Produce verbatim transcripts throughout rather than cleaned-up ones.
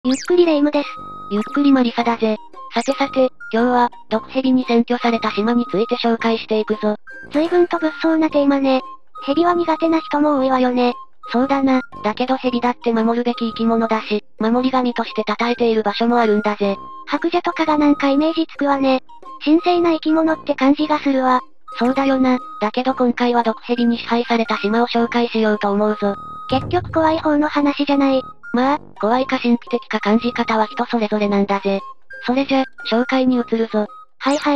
ゆっくりレ夢ムです。 ゆっくりマリサだぜ。さてさて、今日は、毒蛇に占拠された島について紹介していくぞ。 随分と物騒なテーマね。蛇は苦手な人も多いわよね。 そうだな。だけど蛇だって守るべき生き物だし、守り神として称えている場所もあるんだぜ。 白蛇とかがなんかイメージつくわね。神聖な生き物って感じがするわ。 そうだよな。だけど今回は毒蛇に支配された島を紹介しようと思うぞ。 結局怖い方の話じゃない。 まあ、怖いか神秘的か感じ方は人それぞれなんだぜ。それじゃ、紹介に移るぞ。 はいはい。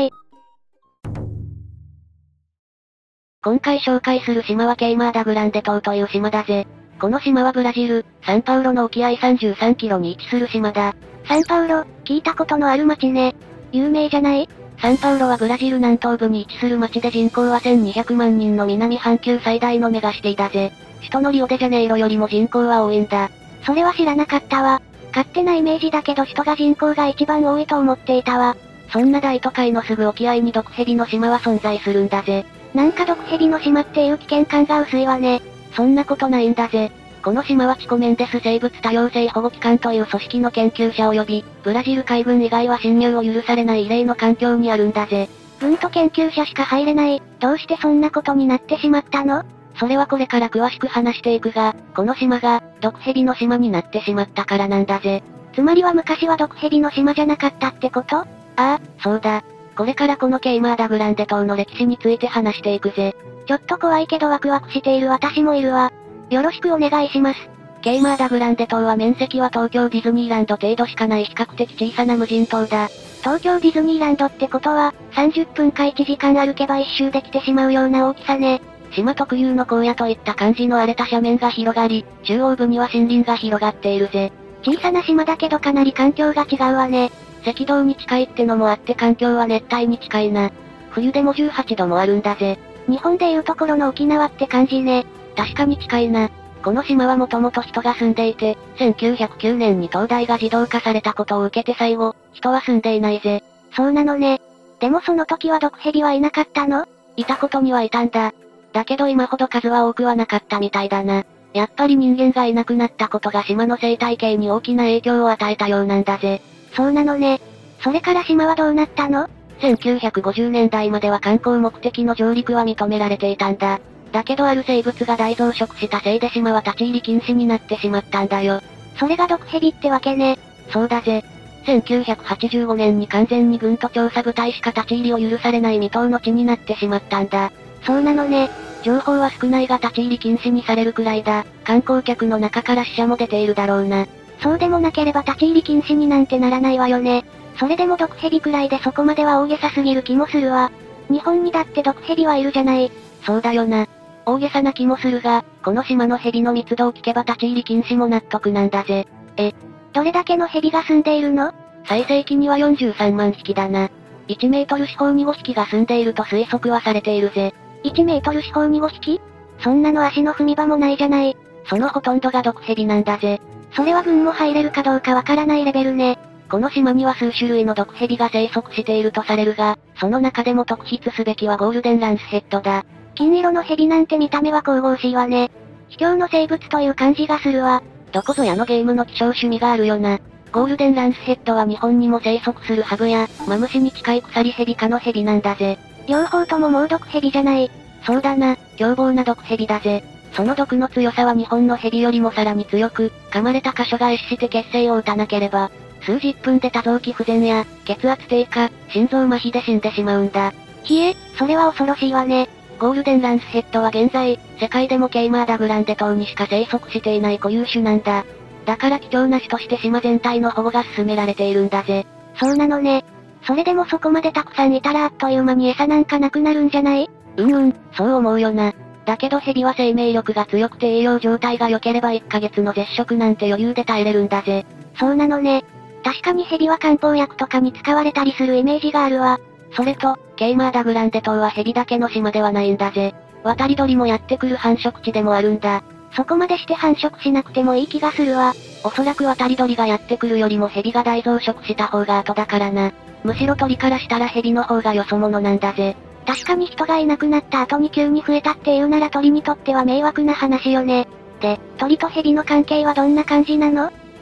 今回紹介する島はケイマーダグランデ島という島だぜ。この島はブラジル、サンパウロの沖合さんじゅうさんキロに位置する島だ。 サンパウロ、聞いたことのある町ね。有名じゃない？ サンパウロはブラジル南東部に位置する町で人口はせんにひゃくまんにんの南半球最大のメガシティだぜ。首都のリオデジャネイロよりも人口は多いんだ。 それは知らなかったわ。勝手なイメージだけど首都が人口が一番多いと思っていたわ。 そんな大都会のすぐ沖合に毒蛇の島は存在するんだぜ。 なんか毒蛇の島っていう危険感が薄いわね。 そんなことないんだぜ。この島はチコメンデス生物多様性保護機関という組織の研究者を呼び、ブラジル海軍以外は侵入を許されない異例の環境にあるんだぜ。 軍と研究者しか入れない。どうしてそんなことになってしまったの？ それはこれから詳しく話していくが、この島が、毒蛇の島になってしまったからなんだぜ。 つまりは昔は毒蛇の島じゃなかったってこと？ ああ、そうだ。これからこのケイマーダグランデ島の歴史について話していくぜ。 ちょっと怖いけどワクワクしている私もいるわ。よろしくお願いします。 ケイマーダグランデ島は面積は東京ディズニーランド程度しかない比較的小さな無人島だ。 東京ディズニーランドってことは、さんじゅっぷんかいちじかん歩けば一周できてしまうような大きさね。 島特有の荒野といった感じの荒れた斜面が広がり、中央部には森林が広がっているぜ。 小さな島だけどかなり環境が違うわね。 赤道に近いってのもあって環境は熱帯に近いな。冬でもじゅうはちどもあるんだぜ。 日本でいうところの沖縄って感じね。 確かに近いな。この島はもともと人が住んでいて、せんきゅうひゃくきゅうねんに灯台が自動化されたことを受けて最後、人は住んでいないぜ。 そうなのね。でもその時は毒蛇はいなかったの？ いたことにはいたんだ。だけど今ほど数は多くはなかったみたいだな。やっぱり人間がいなくなったことが島の生態系に大きな影響を与えたようなんだぜ。 そうなのね。それから島はどうなったの？ せんきゅうひゃくごじゅうねんだいまでは観光目的の上陸は認められていたんだ。だけどある生物が大増殖したせいで島は立ち入り禁止になってしまったんだよ。 それが毒蛇ってわけね。 そうだぜ。せんきゅうひゃくはちじゅうごねんに完全に軍と調査部隊しか立ち入りを許されない未踏の地になってしまったんだ。 そうなのね。 情報は少ないが立ち入り禁止にされるくらいだ。観光客の中から死者も出ているだろうな。 そうでもなければ立ち入り禁止になんてならないわよね。それでも毒蛇くらいでそこまでは大げさすぎる気もするわ。日本にだって毒蛇はいるじゃない。 そうだよな。大げさな気もするが、この島の蛇の密度を聞けば立ち入り禁止も納得なんだぜ。 え、どれだけの蛇が住んでいるの？ 最盛期にはよんじゅうさんまんひきだな。いちメートル四方にごひきが住んでいると推測はされているぜ。 いちメートル四方にごひき？そんなの足の踏み場もないじゃない。 そのほとんどが毒蛇なんだぜ。 それは軍も入れるかどうかわからないレベルね。 この島には数種類の毒蛇が生息しているとされるが、その中でも特筆すべきはゴールデンランスヘッドだ。 金色の蛇なんて見た目は神々しいわね。卑怯の生物という感じがするわ。 どこぞやのゲームの希少趣味があるよな。ゴールデンランスヘッドは日本にも生息するハブや、マムシに近い鎖蛇科の蛇なんだぜ。 両方とも猛毒蛇じゃない。 そうだな、凶暴な毒蛇だぜ。その毒の強さは日本の蛇よりもさらに強く、噛まれた箇所が壊死して血清を打たなければ、数十分で多臓器不全や、血圧低下、心臓麻痺で死んでしまうんだ。 ひえ、それは恐ろしいわね。 ゴールデンランスヘッドは現在、世界でもケイマーダグランデ島にしか生息していない固有種なんだ。だから貴重な種として島全体の保護が進められているんだぜ。 そうなのね。それでもそこまでたくさんいたらあっという間に餌なんかなくなるんじゃない？ うんうん、そう思うよな。だけど蛇は生命力が強くて栄養状態が良ければいっかげつの絶食なんて余裕で耐えれるんだぜ。 そうなのね。確かに蛇は漢方薬とかに使われたりするイメージがあるわ。 それと、ケイマーダグランデ島は蛇だけの島ではないんだぜ。渡り鳥もやってくる繁殖地でもあるんだ。 そこまでして繁殖しなくてもいい気がするわ。 おそらく渡り鳥がやってくるよりも蛇が大増殖した方が後だからな。むしろ鳥からしたら蛇の方がよそ者なんだぜ。 確かに人がいなくなった後に急に増えたっていうなら鳥にとっては迷惑な話よね。で、鳥と蛇の関係はどんな感じなの？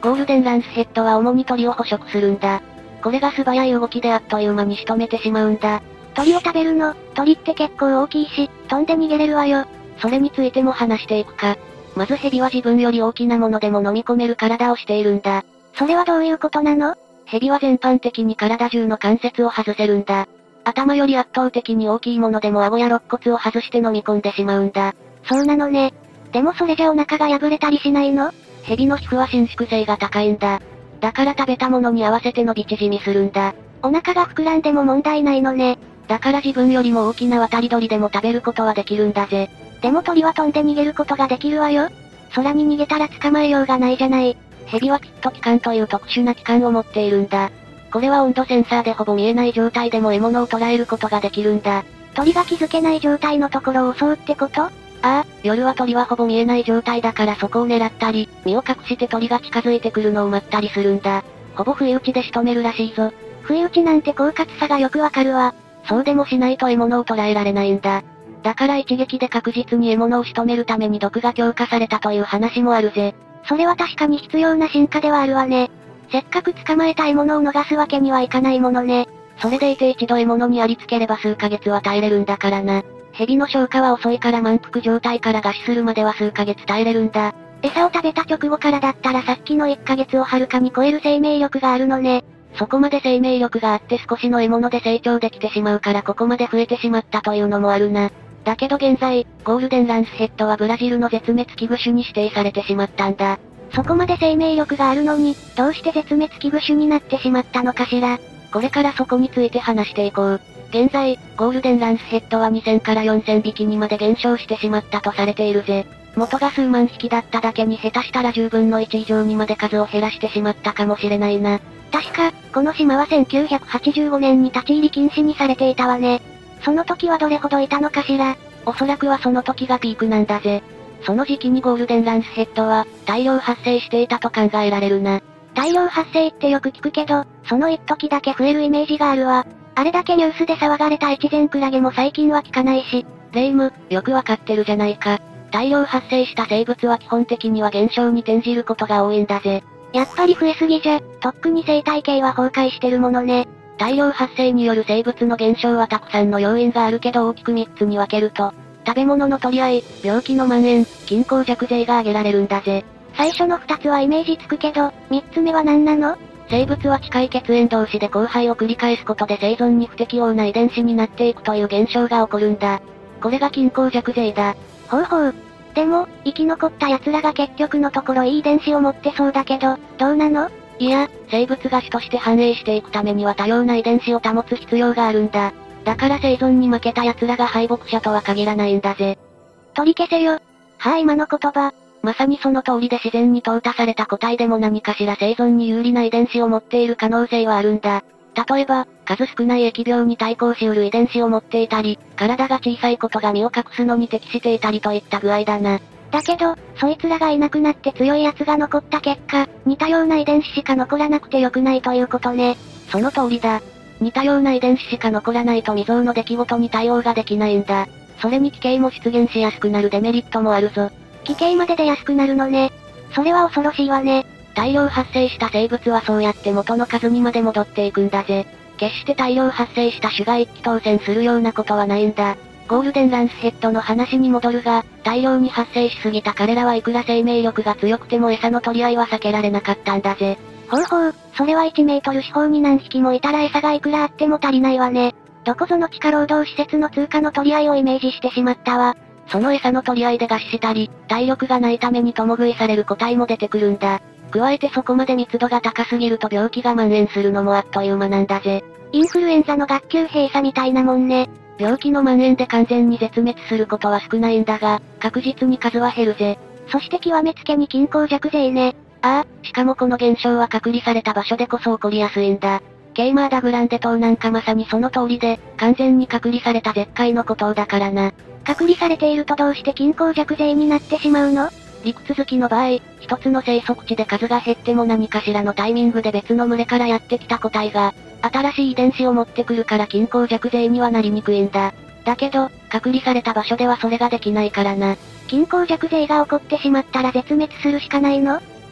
ゴールデンランスヘッドは主に鳥を捕食するんだ。これが素早い動きであっという間に仕留めてしまうんだ。 鳥を食べるの？鳥って結構大きいし、飛んで逃げれるわよ。 それについても話していくか。まずヘビは自分より大きなものでも飲み込める体をしているんだ。 それはどういうことなの？ ヘビは全般的に体中の関節を外せるんだ。頭より圧倒的に大きいものでも顎や肋骨を外して飲み込んでしまうんだ。 そうなのね。でもそれじゃお腹が破れたりしないの？ ヘビの皮膚は伸縮性が高いんだ。だから食べたものに合わせて伸び縮みするんだ。 お腹が膨らんでも問題ないのね。 だから自分よりも大きな渡り鳥でも食べることはできるんだぜ。 でも鳥は飛んで逃げることができるわよ。空に逃げたら捕まえようがないじゃない。 ヘビはピット器官という特殊な器官を持っているんだ。これは温度センサーでほぼ見えない状態でも獲物を捉えることができるんだ。 鳥が気づけない状態のところを襲うってこと？ ああ、夜は鳥はほぼ見えない状態だからそこを狙ったり、身を隠して鳥が近づいてくるのを待ったりするんだ。ほぼ不意打ちで仕留めるらしいぞ。 不意打ちなんて狡猾さがよくわかるわ。 そうでもしないと獲物を捕らえられないんだ。だから一撃で確実に獲物を仕留めるために毒が強化されたという話もあるぜ。 それは確かに必要な進化ではあるわね。せっかく捕まえた獲物を逃すわけにはいかないものね。 それでいて一度獲物にありつければ数ヶ月は耐えれるんだからな。蛇の消化は遅いから満腹状態から餓死するまでは数ヶ月耐えれるんだ。 餌を食べた直後からだったらさっきのいっかげつをはるかに超える生命力があるのね。 そこまで生命力があって少しの獲物で成長できてしまうからここまで増えてしまったというのもあるな。だけど現在、ゴールデンランスヘッドはブラジルの絶滅危惧種に指定されてしまったんだ。 そこまで生命力があるのに、どうして絶滅危惧種になってしまったのかしら。 これからそこについて話していこう。現在、ゴールデンランスヘッドはにせんからよんせん匹にまで減少してしまったとされているぜ。元が数万匹だっただけに下手したらじゅうぶんのいち以上にまで数を減らしてしまったかもしれないな。 確か、この島はせんきゅうひゃくはちじゅうごねんに立ち入り禁止にされていたわね。その時はどれほどいたのかしら。 おそらくはその時がピークなんだぜ。その時期にゴールデンランスヘッドは、大量発生していたと考えられるな。 大量発生ってよく聞くけど、その一時だけ増えるイメージがあるわ。あれだけニュースで騒がれた越前クラゲも最近は聞かないし。 レイム、よくわかってるじゃないか。大量発生した生物は基本的には減少に転じることが多いんだぜ。 やっぱり増えすぎじゃ、とっくに生態系は崩壊してるものね。 大量発生による生物の減少はたくさんの要因があるけど大きくみっつに分けると、食べ物の取り合い、病気の蔓延、均衡弱税が挙げられるんだぜ。 最初のふたつはイメージつくけど、みっつめは何なの？ 生物は近い血縁同士で交配を繰り返すことで生存に不適応な遺伝子になっていくという現象が起こるんだ。これが均衡弱税だ。 ほうほう。でも、生き残った奴らが結局のところいい遺伝子を持ってそうだけど、どうなの？ いや、生物が種として繁栄していくためには多様な遺伝子を保つ必要があるんだ。だから生存に負けた奴らが敗北者とは限らないんだぜ。 取り消せよ。はぁ、今の言葉。 まさにその通りで自然に淘汰された個体でも何かしら生存に有利な遺伝子を持っている可能性はあるんだ。例えば、数少ない疫病に対抗しうる遺伝子を持っていたり、体が小さいことが身を隠すのに適していたりといった具合だな。 だけど、そいつらがいなくなって強い奴が残った結果、似たような遺伝子しか残らなくて良くないということね。 その通りだ。似たような遺伝子しか残らないと未曾有の出来事に対応ができないんだ。それに奇形も出現しやすくなるデメリットもあるぞ。 奇形まで出やすくなるのね。それは恐ろしいわね。 大量発生した生物はそうやって元の数にまで戻っていくんだぜ。決して大量発生した種が一気当選するようなことはないんだ。ゴールデンランスヘッドの話に戻るが、大量に発生しすぎた彼らはいくら生命力が強くても餌の取り合いは避けられなかったんだぜ。 ほうほう、それはいちメートル四方に何匹もいたら餌がいくらあっても足りないわね。どこぞの地下労働施設の通貨の取り合いをイメージしてしまったわ。 その餌の取り合いで餓死したり、体力がないために共食いされる個体も出てくるんだ。加えてそこまで密度が高すぎると病気が蔓延するのもあっという間なんだぜ。 インフルエンザの学級閉鎖みたいなもんね。 病気の蔓延で完全に絶滅することは少ないんだが、確実に数は減るぜ。 そして極めつけに均衡弱税ね。 ああ、しかもこの現象は隔離された場所でこそ起こりやすいんだ。ケイマーダグランデ島なんかまさにその通りで、完全に隔離された絶海の孤島だからな。 隔離されているとどうして均衡弱税になってしまうの？ 陸続きの場合、一つの生息地で数が減っても何かしらのタイミングで別の群れからやってきた個体が、新しい遺伝子を持ってくるから均衡弱税にはなりにくいんだ。だけど、隔離された場所ではそれができないからな。 均衡弱税が起こってしまったら絶滅するしかないの？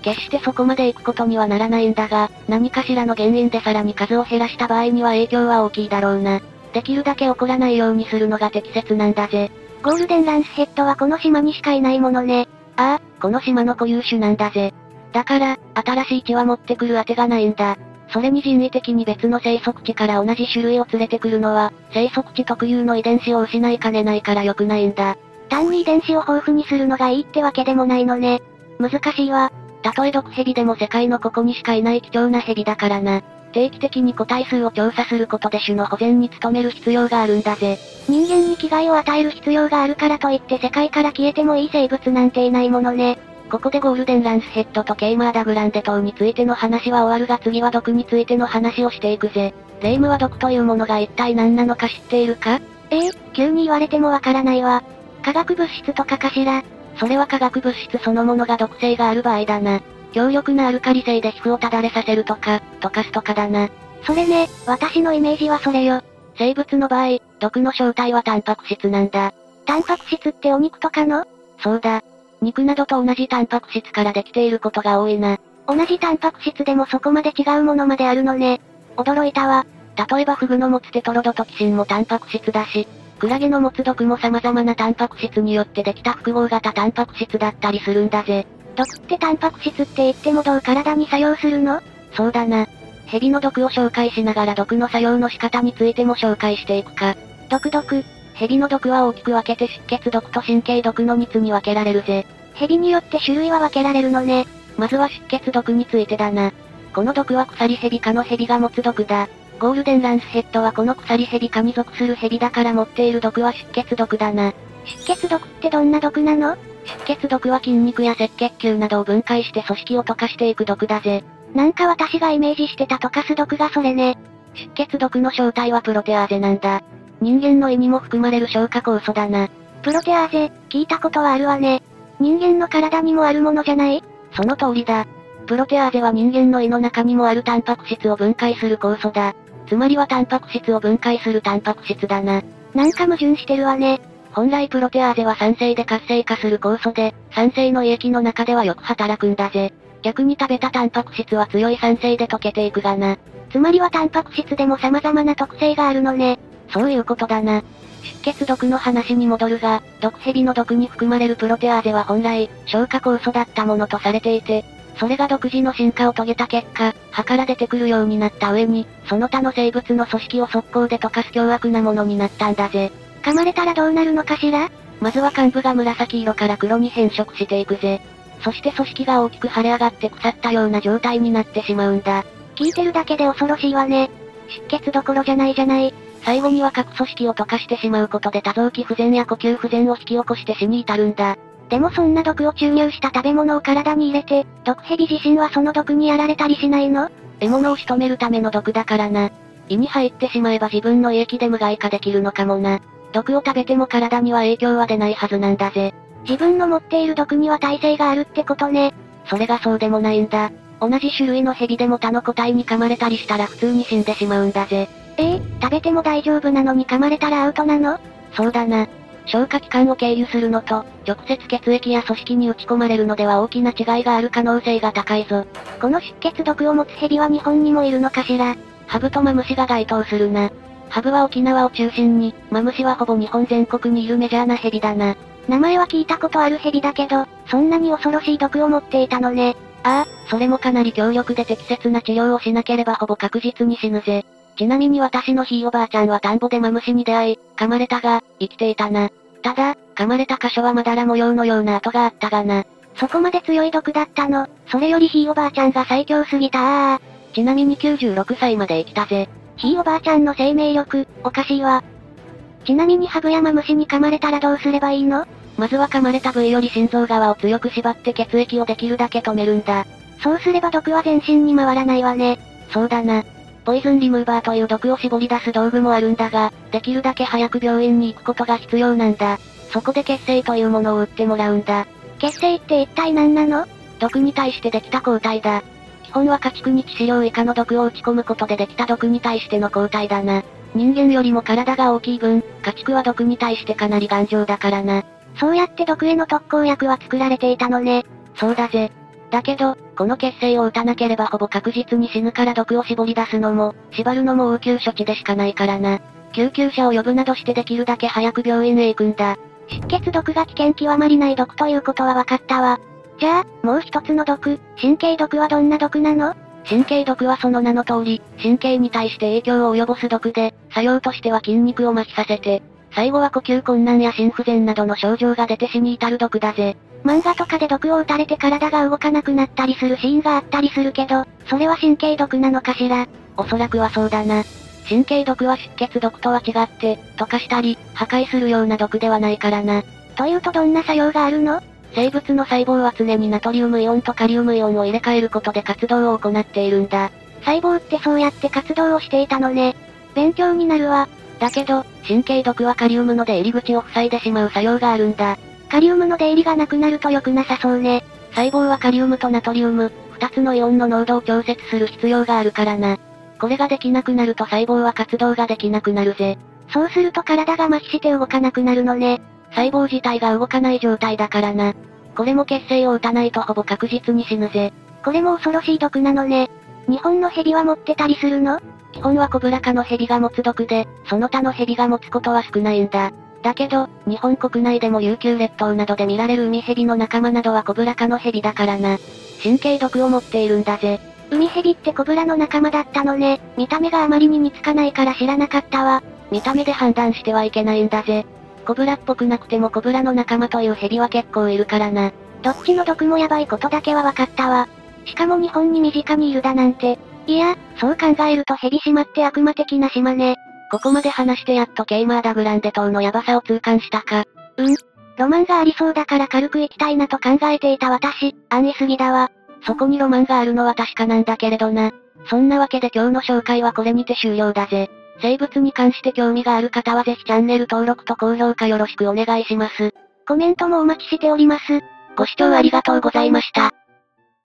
決してそこまで行くことにはならないんだが、何かしらの原因でさらに数を減らした場合には影響は大きいだろうな。できるだけ起こらないようにするのが適切なんだぜ。 ゴールデンランスヘッドはこの島にしかいないものね。 ああ、この島の固有種なんだぜ。だから、新しい血は持ってくる当てがないんだ。それに人為的に別の生息地から同じ種類を連れてくるのは、生息地特有の遺伝子を失いかねないから良くないんだ。 単に遺伝子を豊富にするのがいいってわけでもないのね。難しいわ。 たとえ毒蛇でも世界のここにしかいない貴重な蛇だからな。定期的に個体数を調査することで種の保全に努める必要があるんだぜ。 人間に危害を与える必要があるからといって世界から消えてもいい生物なんていないものね。 ここでゴールデンランスヘッドとケイマーダグランデ島についての話は終わるが次は毒についての話をしていくぜ。レイムは毒というものが一体何なのか知っているか？ ええ、急に言われてもわからないわ。化学物質とかかしら？ それは化学物質そのものが毒性がある場合だな。強力なアルカリ性で皮膚をただれさせるとか、溶かすとかだな。 それね、私のイメージはそれよ。 生物の場合、毒の正体はタンパク質なんだ。 タンパク質ってお肉とかの？ そうだ。肉などと同じタンパク質からできていることが多いな。 同じタンパク質でもそこまで違うものまであるのね。驚いたわ。 例えばフグの持つテトロドトキシンもタンパク質だし、クラゲの持つ毒も様々なタンパク質によってできた複合型タンパク質だったりするんだぜ。 毒ってタンパク質って言ってもどう体に作用するの？ そうだな。蛇の毒を紹介しながら毒の作用の仕方についても紹介していくか。 毒毒。 蛇の毒は大きく分けて出血毒と神経毒のみっつに分けられるぜ。 蛇によって種類は分けられるのね。 まずは出血毒についてだな。この毒は鎖蛇科の蛇が持つ毒だ。ゴールデンランスヘッドはこの鎖蛇科に属する蛇だから持っている毒は出血毒だな。 出血毒ってどんな毒なの？ 出血毒は筋肉や赤血球などを分解して組織を溶かしていく毒だぜ。 なんか私がイメージしてた溶かす毒がそれね。 出血毒の正体はプロテアーゼなんだ。人間の胃にも含まれる消化酵素だな。 プロテアーゼ、聞いたことはあるわね。人間の体にもあるものじゃない？ その通りだ。プロテアーゼは人間の胃の中にもあるタンパク質を分解する酵素だ。つまりはタンパク質を分解するタンパク質だな。 なんか矛盾してるわね。 本来プロテアーゼは酸性で活性化する酵素で、酸性の胃液の中ではよく働くんだぜ。逆に食べたタンパク質は強い酸性で溶けていくがな。 つまりはタンパク質でも様々な特性があるのね。 そういうことだな。出血毒の話に戻るが、毒蛇の毒に含まれるプロテアーゼは本来、消化酵素だったものとされていて、それが独自の進化を遂げた結果、歯から出てくるようになった上に、その他の生物の組織を速攻で溶かす凶悪なものになったんだぜ。 噛まれたらどうなるのかしら？ まずは幹部が紫色から黒に変色していくぜ。そして組織が大きく腫れ上がって腐ったような状態になってしまうんだ。 聞いてるだけで恐ろしいわね。出血どころじゃないじゃない。 最後には各組織を溶かしてしまうことで多臓器不全や呼吸不全を引き起こして死に至るんだ。 でもそんな毒を注入した食べ物を体に入れて、毒蛇自身はその毒にやられたりしないの？ 獲物を仕留めるための毒だからな。胃に入ってしまえば自分の胃液で無害化できるのかもな。毒を食べても体には影響は出ないはずなんだぜ。 自分の持っている毒には耐性があるってことね。 それがそうでもないんだ。同じ種類の蛇でも他の個体に噛まれたりしたら普通に死んでしまうんだぜ。 ええー、食べても大丈夫なのに噛まれたらアウトなの？ そうだな。消化器官を経由するのと、直接血液や組織に打ち込まれるのでは大きな違いがある可能性が高いぞ。 この出血毒を持つ蛇は日本にもいるのかしら？ ハブとマムシが該当するな。ハブは沖縄を中心に、マムシはほぼ日本全国にいるメジャーな蛇だな。 名前は聞いたことある蛇だけど、そんなに恐ろしい毒を持っていたのね。 ああ、それもかなり強力で適切な治療をしなければほぼ確実に死ぬぜ。ちなみに私のひいおばあちゃんは田んぼでマムシに出会い、噛まれたが、生きていたな。ただ、噛まれた箇所はまだら模様のような跡があったがな。 そこまで強い毒だったの？それよりひいおばあちゃんが最強すぎたあー。 ちなみにきゅうじゅうろくさいまで生きたぜ。 ひいおばあちゃんの生命力、おかしいわ。ちなみにハブやマムシに噛まれたらどうすればいいの？ まずは噛まれた部位より心臓側を強く縛って血液をできるだけ止めるんだ。 そうすれば毒は全身に回らないわね。 そうだな。ポイズンリムーバーという毒を絞り出す道具もあるんだが、できるだけ早く病院に行くことが必要なんだ。そこで血清というものを打ってもらうんだ。 血清って一体何なの？ 毒に対してできた抗体だ。基本は家畜に致死量以下の毒を打ち込むことでできた毒に対しての抗体だな。人間よりも体が大きい分、家畜は毒に対してかなり頑丈だからな。 そうやって毒への特効薬は作られていたのね。 そうだぜ。 だけど、この血清を打たなければほぼ確実に死ぬから毒を絞り出すのも、縛るのも応急処置でしかないからな。救急車を呼ぶなどしてできるだけ早く病院へ行くんだ。 出血毒が危険極まりない毒ということは分かったわ。じゃあ、もう一つの毒、神経毒はどんな毒なの？ 神経毒はその名の通り、神経に対して影響を及ぼす毒で、作用としては筋肉を麻痺させて、最後は呼吸困難や心不全などの症状が出て死に至る毒だぜ。 漫画とかで毒を打たれて体が動かなくなったりするシーンがあったりするけど、それは神経毒なのかしら？ おそらくはそうだな。神経毒は出血毒とは違って、溶かしたり、破壊するような毒ではないからな。 というとどんな作用があるの？ 生物の細胞は常にナトリウムイオンとカリウムイオンを入れ替えることで活動を行っているんだ。 細胞ってそうやって活動をしていたのね。勉強になるわ。 だけど、神経毒はカリウムの出入り口を塞いでしまう作用があるんだ。 カリウムの出入りがなくなると良くなさそうね。 細胞はカリウムとナトリウム、二つのイオンの濃度を調節する必要があるからな。これができなくなると細胞は活動ができなくなるぜ。 そうすると体が麻痺して動かなくなるのね。 細胞自体が動かない状態だからな。これも血清を打たないとほぼ確実に死ぬぜ。 これも恐ろしい毒なのね。日本の蛇は持ってたりするの？ 基本はコブラ科の蛇が持つ毒で、その他の蛇が持つことは少ないんだ。だけど、日本国内でも琉球列島などで見られる海蛇の仲間などはコブラ科の蛇だからな。神経毒を持っているんだぜ。 海蛇ってコブラの仲間だったのね。見た目があまりに似つかないから知らなかったわ。 見た目で判断してはいけないんだぜ。コブラっぽくなくてもコブラの仲間という蛇は結構いるからな。 どっちの毒もやばいことだけは分かったわ。しかも日本に身近にいるだなんて。いや、そう考えると蛇島って悪魔的な島ね。 ここまで話してやっとケイマーダグランデ島のヤバさを痛感したか。 うん。ロマンがありそうだから軽く行きたいなと考えていた私、安易すぎだわ。 そこにロマンがあるのは確かなんだけれどな。そんなわけで今日の紹介はこれにて終了だぜ。生物に関して興味がある方はぜひチャンネル登録と高評価よろしくお願いします。 コメントもお待ちしております。 ご視聴ありがとうございました。